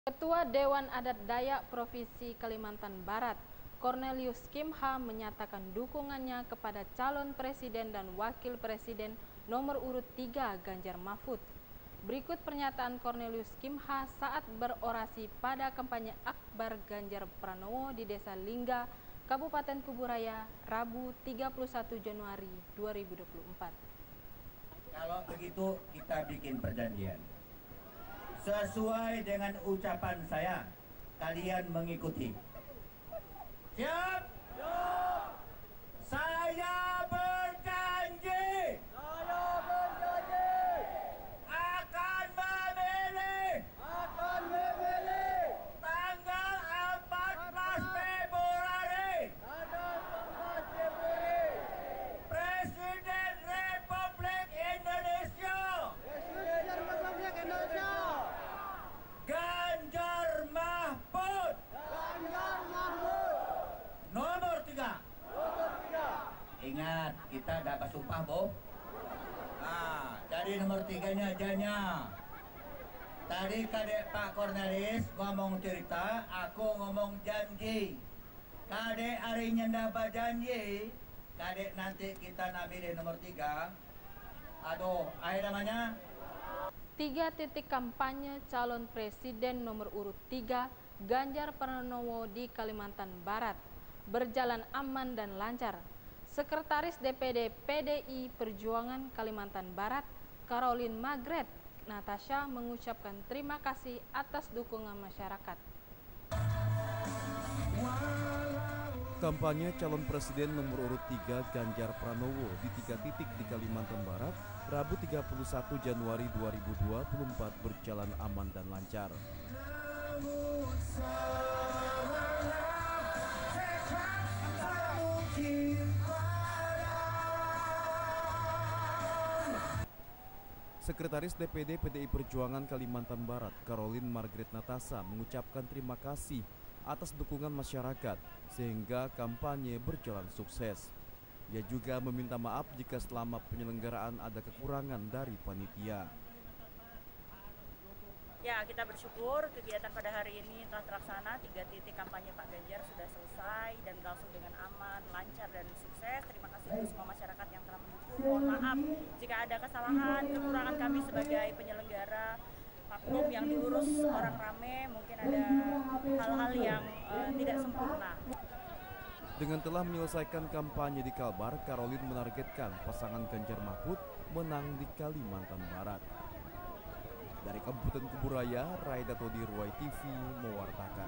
Ketua Dewan Adat Dayak Provinsi Kalimantan Barat, Cornelius Kimha, menyatakan dukungannya kepada calon presiden dan wakil presiden nomor urut 3 Ganjar Mahfud. Berikut pernyataan Cornelius Kimha saat berorasi pada kampanye akbar Ganjar Pranowo di Desa Lingga, Kabupaten Kuburaya, Rabu 31 Januari 2024. Kalau begitu kita bikin perjanjian. Sesuai dengan ucapan saya, kalian mengikuti. Siap? Siap. Saya berjanji. Akan memilih. Tanggal 14 Februari. Presiden Republik Indonesia. Ganjar Mahfud. Nomor 3. Ingat, kita dapat sumpah, Bo. Nah, jadi nomor 3-nya aja. Tadi kadek Pak Cornelis ngomong cerita, aku ngomong janji. Kadek harinya dapat janji, kadek nanti kita nambilin nomor 3. Aduh, akhir namanya 3 titik kampanye calon presiden nomor urut 3 Ganjar Pranowo di Kalimantan Barat berjalan aman dan lancar. Sekretaris DPD PDI Perjuangan Kalimantan Barat, Caroline Margaret Natasha, mengucapkan terima kasih atas dukungan masyarakat. Kampanye calon presiden nomor urut 3 Ganjar Pranowo di 3 titik di Kalimantan Barat, Rabu 31 Januari 2024 berjalan aman dan lancar. Sekretaris DPD PDI Perjuangan Kalimantan Barat, Caroline Margaret Natasha, mengucapkan terima kasih atas dukungan masyarakat sehingga kampanye berjalan sukses. Ia juga meminta maaf jika selama penyelenggaraan ada kekurangan dari panitia. Ya, kita bersyukur kegiatan pada hari ini telah terlaksana. 3 titik kampanye Pak Ganjar sudah selesai dan berlangsung dengan aman, lancar, dan sukses. Terima kasih untuk semua masyarakat yang telah mendukung. Mohon maaf jika ada kesalahan, kekurangan kami sebagai penyelenggara. Maklum, yang diurus orang rame, mungkin ada hal-hal yang tidak sempurna. Dengan telah menyelesaikan kampanye di Kalbar, Caroline menargetkan pasangan Ganjar Mahfud menang di Kalimantan Barat. Dari Kabupaten Kuburaya, Raida Todi, Ruai TV mewartakan.